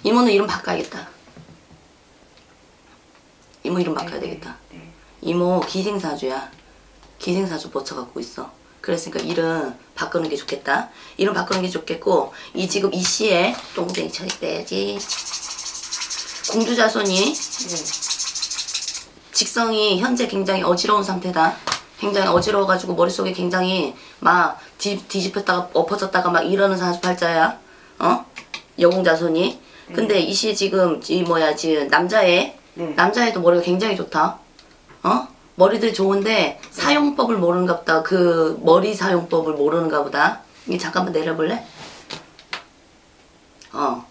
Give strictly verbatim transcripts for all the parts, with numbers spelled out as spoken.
이모는 이름 바꿔야겠다. 이모 이름 바꿔야 네, 되겠다. 네, 네. 이모 기생사주야. 기생사주 뻗쳐갖고 있어. 그랬으니까 이름 바꾸는 게 좋겠다. 이름 바꾸는 게 좋겠고, 이 지금 이 씨의 똥쟁이 처리 빼야지. 공주자손이 네. 직성이 현재 굉장히 어지러운 상태다. 굉장히 어지러워가지고 머릿속에 굉장히 막 뒤, 뒤집혔다가 엎어졌다가 막 이러는 사주팔자야. 어? 여공자손이. 네. 근데 이 씨 지금 이 뭐야 지금 남자애 네. 남자애도 머리가 굉장히 좋다. 어? 머리들이 좋은데 사용법을 모르는가 보다. 그 머리 사용법을 모르는가 보다. 이 잠깐만 내려볼래? 어.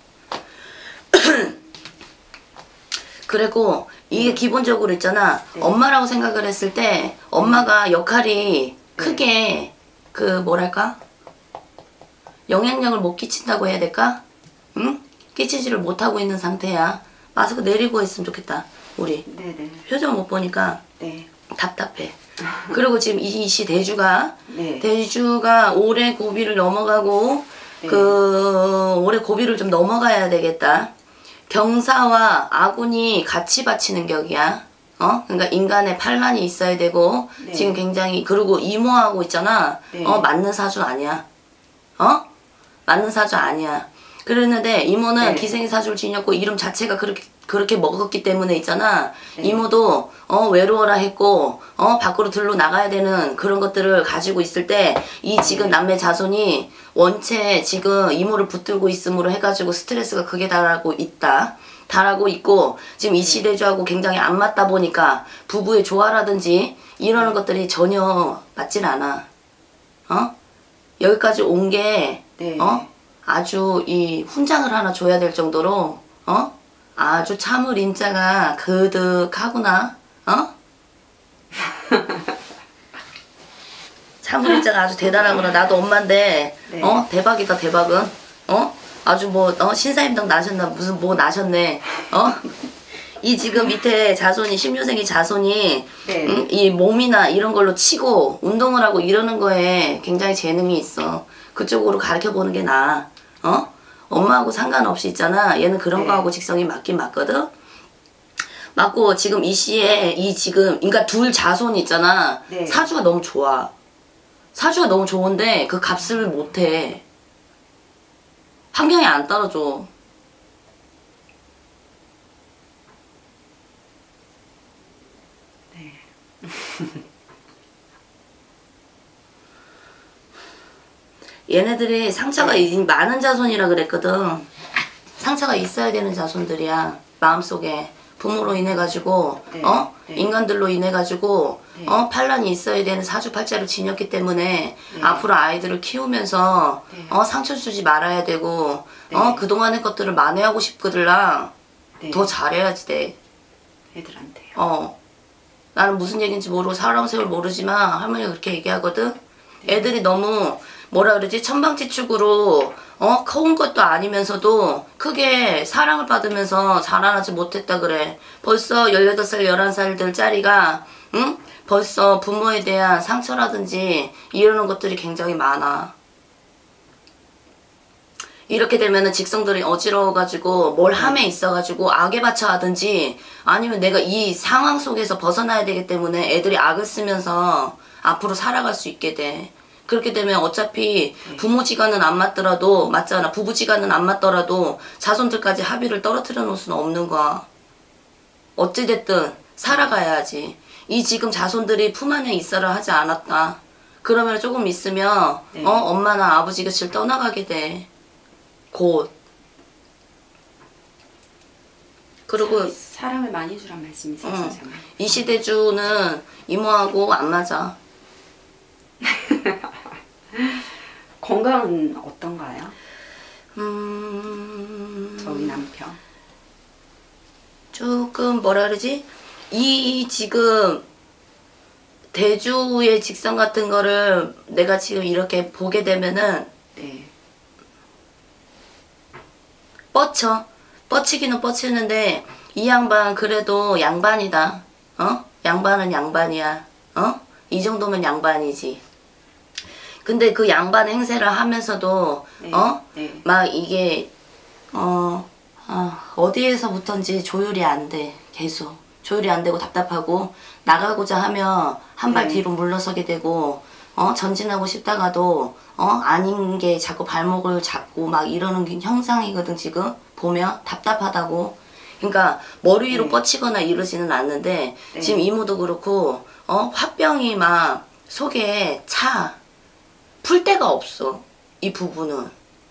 그리고 이게 기본적으로 있잖아. 네. 엄마라고 생각을 했을 때 엄마가 역할이 크게 그 뭐랄까? 영향력을 못 끼친다고 해야 될까? 응? 끼치지를 못하고 있는 상태야. 마스크 내리고 있으면 좋겠다. 우리. 네네. 표정 못 보니까 네. 답답해. 그리고 지금 이시 대주가 네. 대주가 올해 고비를 넘어가고 네. 그 올해 고비를 좀 넘어가야 되겠다. 경사와 아군이 같이 바치는 격이야. 어? 그러니까 인간의 반란이 있어야 되고 네. 지금 굉장히 그리고 이모하고 있잖아. 네. 어 맞는 사주 아니야. 어? 맞는 사주 아니야. 그랬는데 이모는 네. 기생의 사주를 지녔고 이름 자체가 그렇게 그렇게 먹었기 때문에 있잖아. 네. 이모도 어 외로워라 했고 어 밖으로 들러 나가야 되는 그런 것들을 가지고 있을 때 이 지금 남매 자손이 원체 지금 이모를 붙들고 있음으로 해가지고 스트레스가 크게 달하고 있다. 달하고 있고 지금 이 시대주하고 굉장히 안 맞다 보니까 부부의 조화라든지 이러는 것들이 전혀 맞진 않아. 어? 여기까지 온 게 네. 어? 아주 이 훈장을 하나 줘야 될 정도로 어? 아주 참을 인자가 그득하구나. 어? 참을 인자가 아주 대단하구나. 나도 엄마인데 네. 어? 대박이다 대박은. 어? 아주 뭐 어? 신사임당 나셨나 무슨 뭐 나셨네. 어? 이 지금 밑에 자손이 신묘생이 자손이 네. 응? 이 몸이나 이런 걸로 치고 운동을 하고 이러는 거에 굉장히 재능이 있어. 그쪽으로 가르쳐 보는 게 나아. 어? 엄마하고 상관없이 있잖아. 얘는 그런 네. 거하고 직성이 맞긴 맞거든. 맞고 지금 이 씨의 이 지금 그러니까 둘 자손 있잖아. 네. 사주가 너무 좋아. 사주가 너무 좋은데 그 값을 못해. 환경이 안 따라줘. 네. 얘네들이 상처가 네. 이- 많은 자손이라 그랬거든. 상처가 있어야 되는 자손들이야. 마음속에 부모로 인해 가지고 네. 어 네. 인간들로 인해 가지고 네. 어 반란이 있어야 되는 사주팔자를 지녔기 때문에 네. 앞으로 아이들을 키우면서 네. 어 상처 주지 말아야 되고 네. 어 그동안의 것들을 만회하고 싶거들랑 네. 더 잘해야지 돼. 애들한테요. 어 나는 무슨 얘기인지 모르고 사람 세월 모르지만 할머니가 그렇게 얘기하거든. 애들이 너무 뭐라 그러지 천방지축으로 어 커온 것도 아니면서도 크게 사랑을 받으면서 자라나지 못했다 그래. 벌써 열여덟 살 열한 살들 짜리가 응 벌써 부모에 대한 상처라든지 이러는 것들이 굉장히 많아. 이렇게 되면은 직성들이 어지러워가지고 뭘 함에 있어가지고 악에 받쳐 하든지 아니면 내가 이 상황 속에서 벗어나야 되기 때문에 애들이 악을 쓰면서 앞으로 살아갈 수 있게 돼. 그렇게 되면 어차피 부모지간은 안 맞더라도 맞잖아. 부부지간은 안 맞더라도 자손들까지 합의를 떨어뜨려 놓을 수는 없는 거야. 어찌됐든 살아가야지. 이 지금 자손들이 품 안에 있어라 하지 않았다. 그러면 조금 있으면 네. 어 엄마나 아버지 곁을 떠나가게 돼. 곧. 그리고 사랑을 많이 주란 말씀이세요, 응. 선생님? 이 시대주는 이모하고 안 맞아. 건강은 어떤가요? 음... 저희 남편. 조금 뭐라 그러지? 이 지금 대주의 직성 같은 거를 내가 지금 이렇게 보게 되면은 네. 뻗쳐. 뻗치기는 뻗치는데 이 양반 그래도 양반이다. 어? 양반은 양반이야. 어? 이 정도면 양반이지. 근데 그 양반 행세를 하면서도 네. 어? 네. 막 이게 어 아, 어디에서부턴지 조율이 안 돼. 계속 조율이 안 되고 답답하고 나가고자 하면 한 발 네. 뒤로 물러서게 되고 어 전진하고 싶다가도 어 아닌 게 자꾸 발목을 잡고 막 이러는 게 형상이거든. 지금 보면 답답하다고. 그러니까 머리 위로 네. 뻗치거나 이러지는 않는데 네. 지금 이모도 그렇고 어 화병이 막 속에 차. 풀 데가 없어. 이 부분은.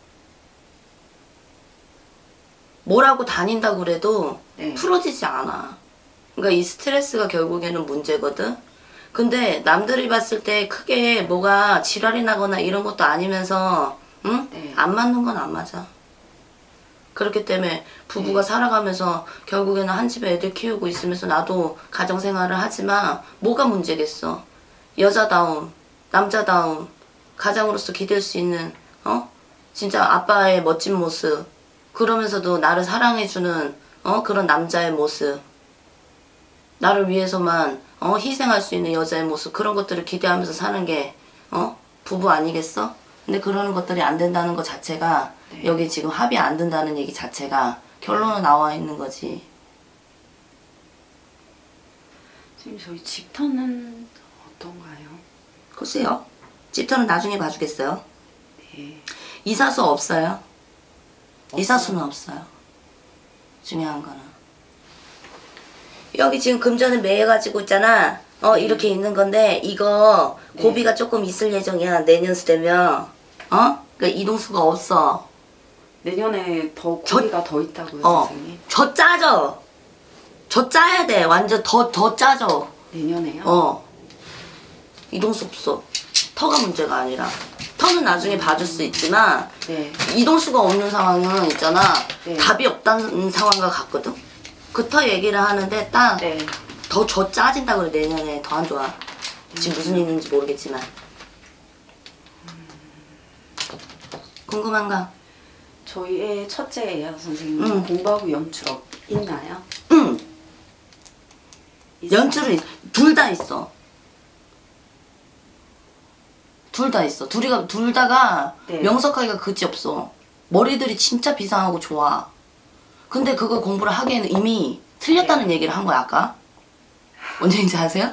뭐라고 다닌다고 그래도 네. 풀어지지 않아. 그러니까 이 스트레스가 결국에는 문제거든. 근데 남들이 봤을 때 크게 뭐가 지랄이 나거나 이런 것도 아니면서 응? 네. 안 맞는 건 안 맞아. 그렇기 때문에 부부가 네. 살아가면서 결국에는 한 집에 애들 키우고 있으면서 나도 가정생활을 하지만 뭐가 문제겠어. 여자다움, 남자다움, 가장으로서 기댈 수 있는 어? 진짜 아빠의 멋진 모습, 그러면서도 나를 사랑해주는 어? 그런 남자의 모습, 나를 위해서만 어? 희생할 수 있는 여자의 모습, 그런 것들을 기대하면서 사는 게 어? 부부 아니겠어? 근데 그런 것들이 안 된다는 것 자체가 네. 여기 지금 합의 안 된다는 얘기 자체가 결론은 나와 있는 거지. 지금 저희 집터는 어떤가요? 글쎄요. 집터는 나중에 봐주겠어요. 네. 이사수 없어요. 없어요? 이사수는 없어요. 중요한 거는. 여기 지금 금전을 매해가지고 있잖아. 어 네. 이렇게 있는 건데 이거 네. 고비가 조금 있을 예정이야. 내년수 되면. 어? 그러니까 이동수가 없어. 내년에 더 저- 고기가 더 있다고요, 어. 선생님? 저 짜져. 저 짜야 돼. 완전 더, 더 짜져. 내년에요? 어. 이동수 없어. 터가 문제가 아니라. 터는 나중에 봐줄 수 있지만 네. 이동수가 없는 상황은 있잖아. 네. 답이 없다는 상황과 같거든. 그 터 얘기를 하는데 딱 네. 더 저 짜진다 그래. 내년에 더 안 좋아. 지금 무슨 일 있는지 모르겠지만. 궁금한가? 저희 애 첫째예요, 선생님. 응. 공부하고 연출 없, 있나요? 응. 있어요? 연출은 둘 다 있어. 둘 다 있어. 둘이가 둘 다가 네. 명석하기가 그지 없어. 머리들이 진짜 비상하고 좋아. 근데 그거 공부를 하기에는 이미 틀렸다는 네. 얘기를 한 거야 아까. 뭔 얘기인지 아세요?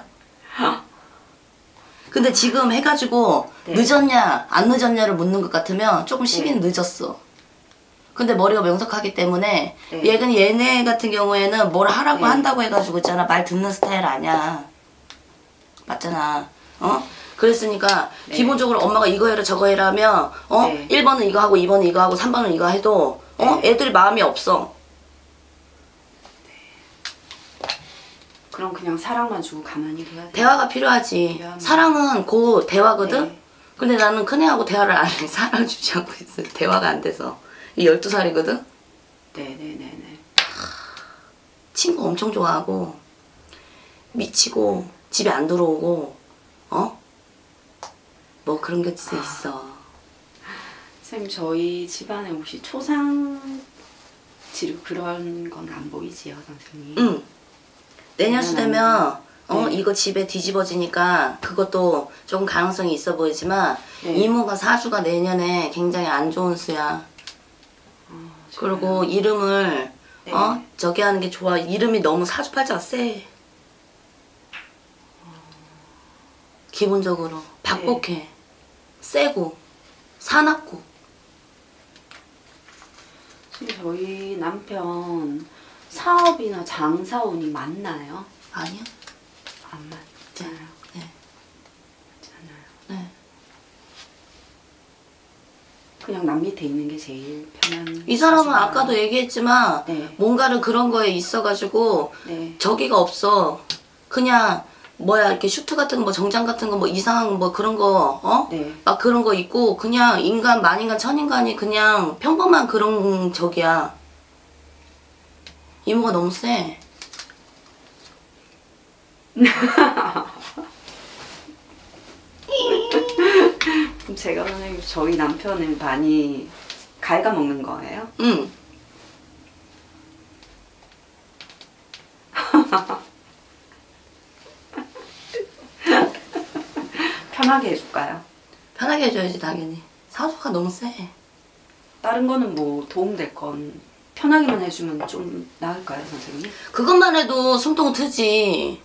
근데 지금 해가지고 네. 늦었냐 안 늦었냐를 묻는 것 같으면 조금 시기는 네. 늦었어. 근데 머리가 명석하기 때문에 네. 얘는 얘네 같은 경우에는 뭘 하라고 네. 한다고 해가지고 있잖아. 말 듣는 스타일 아니야. 맞잖아. 어? 그랬으니까 네. 기본적으로 엄마가 이거 해라 저거 해라 하면 어? 네. 일 번은 이거 하고 이 번은 이거 하고 삼 번은 이거 해도 어? 네. 애들이 마음이 없어. 그럼 그냥 사랑만 주고 가만히 둬야 돼요? 대화가 필요하지. 미안해. 사랑은 곧 대화거든? 네. 근데 나는 큰애하고 대화를 안 해. 사랑을 주지 않고 있어. 대화가 안 돼서. 이 열두 살이거든? 네네네네. 친구 엄청 좋아하고 미치고 집에 안 들어오고 어? 뭐 그런 게 진짜 있어. 선생님, 저희 집안에 혹시 초상 치료 그런 건 안 보이지요, 선생님? 응. 내년수 되면 어 네. 이거 집에 뒤집어지니까 그것도 조금 가능성이 있어 보이지만 네. 이모가 사주가 내년에 굉장히 안 좋은 수야. 어, 그리고 이름을 네. 어 저기 하는 게 좋아. 이름이 너무 사주팔자가 세. 기본적으로 박복해. 세고 사납고. 지금 저희 남편 사업이나 장사운이 맞나요? 아니야? 안 맞잖아요. 네. 맞잖아요. 네. 그냥 남 밑에 있는 게 제일 편한. 이 사람은 사주인가요? 아까도 얘기했지만 네. 뭔가를 그런 거에 있어가지고 네. 저기가 없어. 그냥 뭐야 이렇게 슈트 같은 거 뭐 정장 같은 거 뭐 이상한 뭐 그런 거 어? 네. 막 그런 거 있고 그냥 인간 만인간 천인간이 그냥 평범한 그런 적이야. 이모가 너무 세. 그럼 제가 선생님 저희 남편을 많이 갉아먹는 거예요? 응. 편하게 해줄까요? 편하게 해줘야지 당연히. 사주가 너무 세. 다른 거는 뭐 도움될 건 편하게만 해주면 좀 나을까요, 선생님? 그것만 해도 숨통 트지.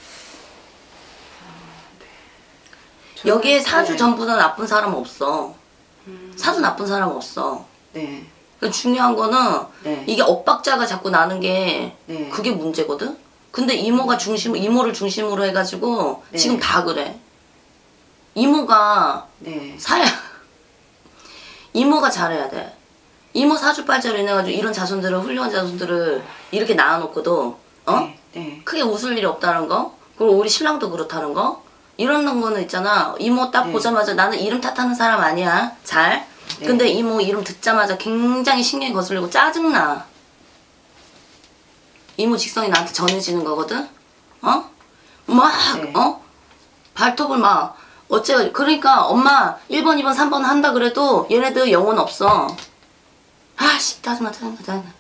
여기에 사주 네. 전부다 나쁜 사람 없어. 음, 사주 나쁜 사람 없어. 네. 그 중요한 거는 네. 이게 엇박자가 자꾸 나는 게 네. 그게 문제거든. 근데 이모가 중심 이모를 중심으로 해가지고 네. 지금 다 그래. 이모가 네. 사야 이모가 잘해야 돼. 이모 사주팔자로 인해가지고 이런 자손들을 훌륭한 자손들을 이렇게 낳아놓고도 어? 네. 네. 크게 웃을 일이 없다는 거. 그리고 우리 신랑도 그렇다는 거. 이런 거는 있잖아. 이모 딱 네. 보자마자 나는 이름 탓하는 사람 아니야. 잘. 네. 근데 이모 이름 듣자마자 굉장히 신경이 거슬리고 짜증나. 이모 직성이 나한테 전해지는 거거든. 어? 막 네. 어? 발톱을 막 어째 그러니까 엄마 일 번, 이 번, 삼 번 한다 그래도 얘네들 영혼 없어. 아씨 짜증나 짜증나 짜증나.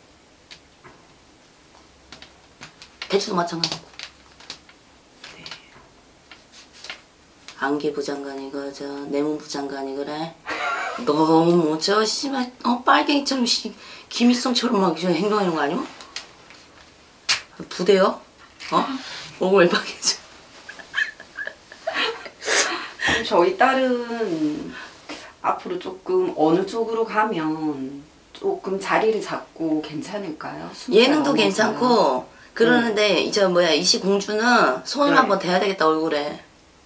배추도 마찬가지고. 네. 안개부 장관이 그저 내문부 장관이 그래. 너무 저 씨발 어 빨갱이처럼 씨 김일성처럼 막 행동하는 거 아니야? 부대요? 어? 얼굴 왜 빨개져? 그럼 저희 딸은 앞으로 조금 어느 쪽으로 가면 조금 자리를 잡고 괜찮을까요? 스무 살 예능도 넘어서요. 괜찮고 그러는데 이제 뭐야 이시 공주는 손을 네. 한번 대야 되겠다 얼굴에.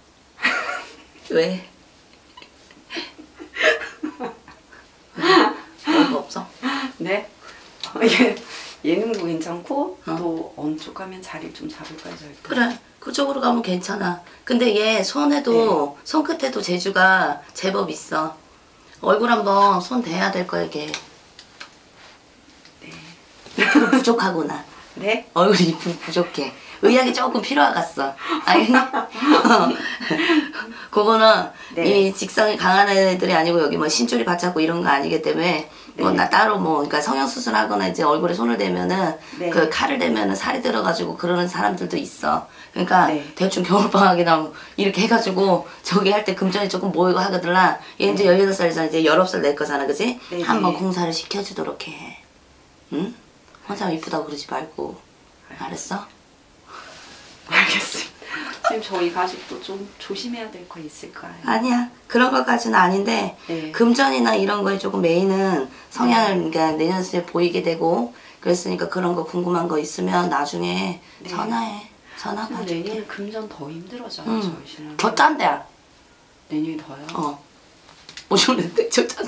왜? 얼굴 없어? 네. 어, 예. 예능도 괜찮고 어. 또 어느 쪽 가면 자리를 좀 잡을까요, 저희 딸? 그래 그쪽으로 가면 괜찮아. 근데 얘 손에도 손끝에도 재주가 제법 있어. 얼굴 한번 손 대야 될 거야 걔. 네. 이쁘고 부족하구나. 네? 얼굴이 이쁘고 부족해. 의학이 조금 필요하겠어. 알겠니? 그거는 네. 이 직성이 강한 애들이 아니고 여기 뭐 신줄이 받쳤고 이런 거 아니기 때문에 뭐 네. 나 따로 뭐 그러니까 성형 수술하거나 이제 얼굴에 손을 대면은 네. 그 칼을 대면은 살이 들어가지고 그러는 사람들도 있어. 그러니까 네. 대충 겨울방학이나 뭐 이렇게 해가지고 저기 할 때 금전이 조금 모이고 하거들라. 얘 이제 열여덟 살이잖아. 이제 열아홉 살 낼 거잖아, 그지? 네. 한번 공사를 시켜주도록 해. 응? 혼자 이쁘다고 그러지 말고. 알았어? 알겠습니다. 지금 저희 가족도 좀 조심해야 될 거 있을까요? 아니야. 그런 것까지는 아닌데 네. 금전이나 이런 거에 조금 메이는 성향을 그러니까 내년에 보이게 되고 그랬으니까 그런 거 궁금한 거 있으면 나중에 네. 전화해. 전화 좀 받을게. 내년 금전 더 힘들어져요, 응. 저희 신랑. 더 짠데야. 내년이 더요? 어. 오셨는데 저 짠데.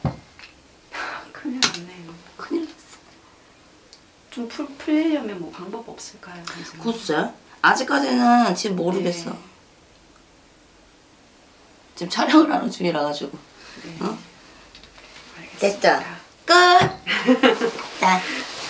큰일 났네요. 큰일 났어. 좀 풀, 풀리려면 뭐 방법 없을까요, 선생님? 글쎄. 아직까지는 지금 모르겠어. 네. 지금 촬영을 하는 중이라 가지고. 네. 어? 알겠습니다. 됐죠? 끝. 자.